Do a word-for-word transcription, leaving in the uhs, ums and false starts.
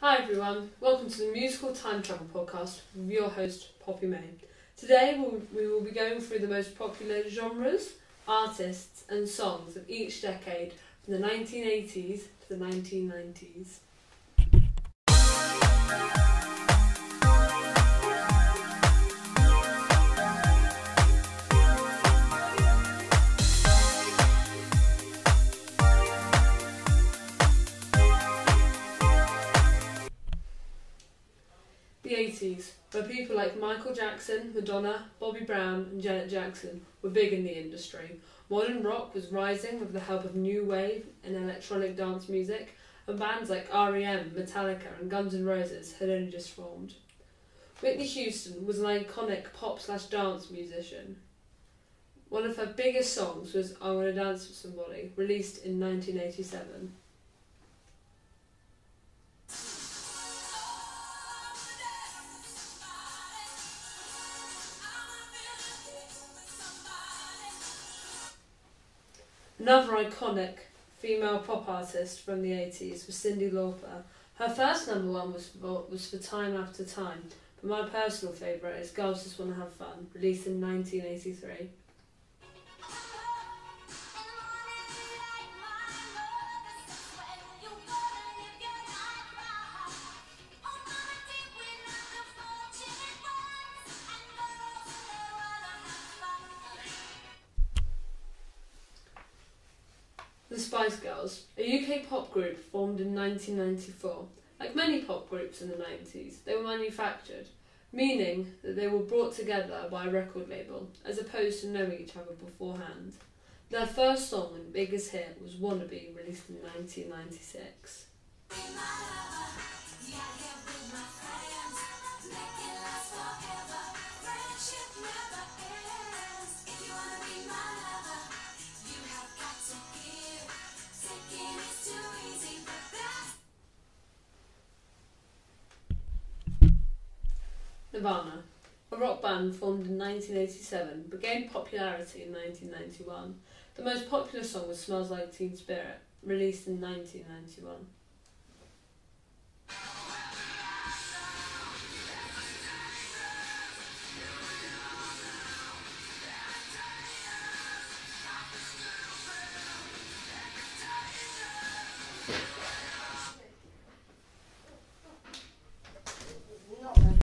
Hi everyone, welcome to the Musical Time Travel Podcast with your host Poppy May. Today we'll, we will be going through the most popular genres, artists and songs of each decade from the nineteen eighties to the nineteen nineties. The eighties, where people like Michael Jackson, Madonna, Bobby Brown and Janet Jackson were big in the industry. Modern rock was rising with the help of new wave and electronic dance music, and bands like R E M, Metallica and Guns N' Roses had only just formed. Whitney Houston was an iconic pop slash dance musician. One of her biggest songs was I Wanna Dance With Somebody, released in nineteen eighty-seven. Another iconic female pop artist from the eighties was Cyndi Lauper. Her first number one was for, was for Time After Time, but my personal favourite is Girls Just Wanna Have Fun, released in nineteen eighty-three. The Spice Girls, a U K pop group formed in nineteen ninety-four. Like many pop groups in the nineties, they were manufactured, meaning that they were brought together by a record label, as opposed to knowing each other beforehand. Their first song and biggest hit was Wannabe, released in nineteen ninety-six. Nirvana, a rock band formed in nineteen eighty-seven, but gained popularity in nineteen ninety-one. The most popular song was Smells Like Teen Spirit, released in nineteen ninety-one.